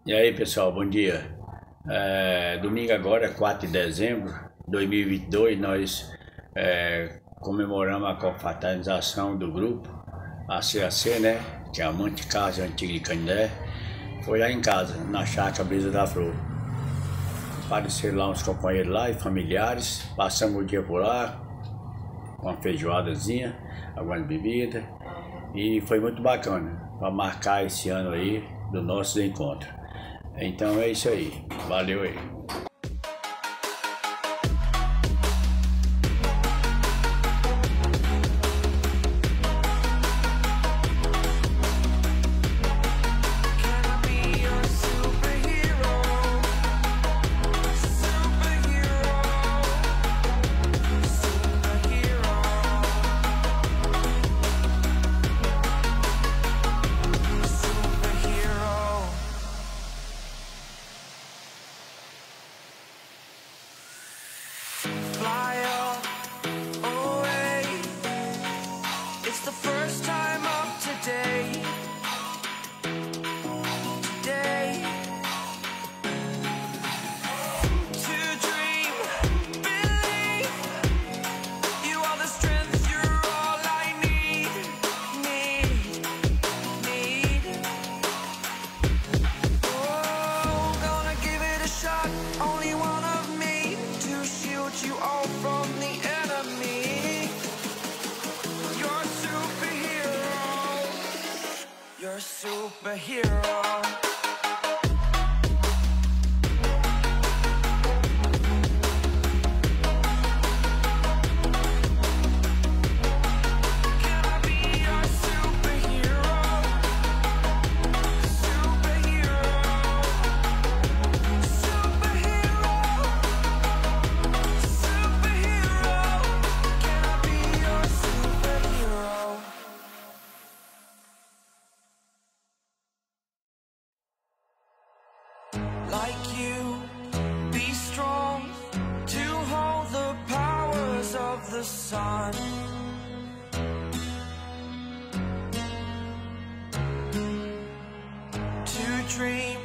E aí pessoal, bom dia. Domingo agora, 4 de dezembro de 2022, nós comemoramos a confraternização do grupo ACAC, né? Que é a Monte Casa Antiga de Canindé. Foi lá em casa, na chácara Brisa da Flor. Apareceram lá uns companheiros lá e familiares. Passamos o dia por lá, com uma feijoadazinha, algumas bebidas. E foi muito bacana para marcar esse ano aí do nosso encontro. Então é isso aí, valeu aí. The first time of today, to dream, believe, you are the strength, you're all I need. Oh, gonna give it a shot, only one of me, to shield you all from the enemy. You're a superhero. Can I be your superhero? Superhero. Superhero. Superhero. Can I be your superhero? Like you, be strong to hold the powers of the sun. To dream,